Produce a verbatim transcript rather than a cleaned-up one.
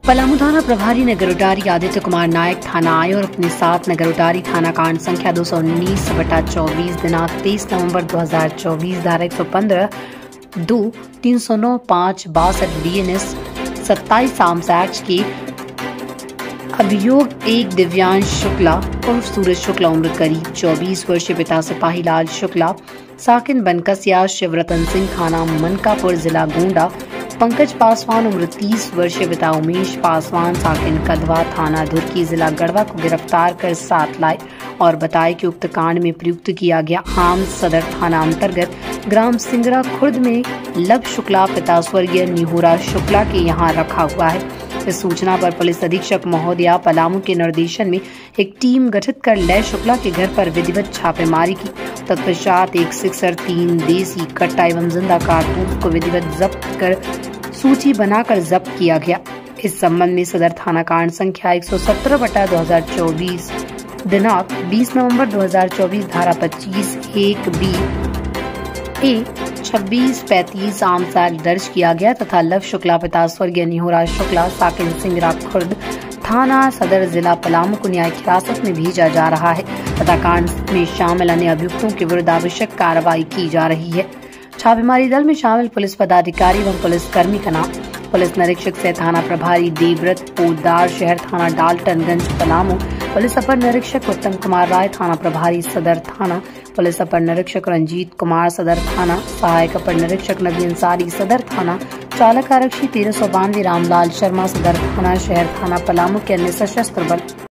पलामू थाना प्रभारी नगरोटारी आदित्य कुमार नायक थाना आए और अपने साथ नगरोटारी थाना कांड संख्या दो सौ उन्नीस बटा चौबीस दिनांक तेईस नवंबर दो हजार चौबीस धारा एक सौ पंद्रह दो तीन सौ नौ पाँच बासठ बी एन एस सत्ताईस आर्म्स एक्ट की अभियोग एक दिव्यांश शुक्ला उर्फ सूरज शुक्ला उम्र करीब चौबीस वर्षीय पिता सिपाही लाल शुक्ला साकिन बनकसिया शिवरतन सिंह थाना मनकापुर जिला गोंडा पंकज पासवान उम्र तीस वर्षीय पिता उमेश पासवान साकिन कदवा थाना धुरकी जिला गढ़वा को गिरफ्तार कर साथ लाए और बताए कि उक्त कांड में प्रयुक्त किया गया आम सदर थाना अंतर्गत ग्राम सिंगरा खुर्द में लव शुक्ला पिता स्वर्गीय निहुरा शुक्ला के यहाँ रखा हुआ है। इस सूचना पर पुलिस अधीक्षक महोदया पलामू के निर्देशन में एक टीम गठित कर लय शुक्ला के घर पर विधिवत छापेमारी की। तत्पश्चात एक सिक्सर तीन देसी कट्टा एवं जिंदा कारतूस को विधिवत जब्त कर सूची बनाकर जब्त किया गया। इस संबंध में सदर थाना कांड संख्या एक सौ सत्रह बटा दो हजार चौबीस दिनांक बीस नवंबर दो हजार चौबीस धारा पच्चीस एक बी ए छब्बीस पैंतीस आर्म्स एक्ट दर्ज किया गया तथा लव शुक्ला पिता स्वर्गीय निहुरा शुक्ला साकिन सिंगरा खुर्द थाना सदर जिला पलामू को न्यायिक हिरासत में भेजा जा रहा है तथा कांड में शामिल अन्य अभियुक्तों के विरुद्ध आवश्यक कार्रवाई की जा रही है। छापेमारी दल में शामिल पुलिस पदाधिकारी एवं पुलिस कर्मी का नाम पुलिस निरीक्षक सह थाना प्रभारी देवव्रत पोदार शहर थाना डाल्टनगंज पलामू, पुलिस अपर निरीक्षक उत्तम कुमार राय थाना प्रभारी सदर थाना, पुलिस अपर निरीक्षक रंजीत कुमार सदर थाना, सहायक अपर निरीक्षक नबी अंसारी सदर थाना, चालक आरक्षी तेरह सौ बानवे रामलाल शर्मा सदर थाना शहर थाना पलामू के अन्य सशस्त्र बल।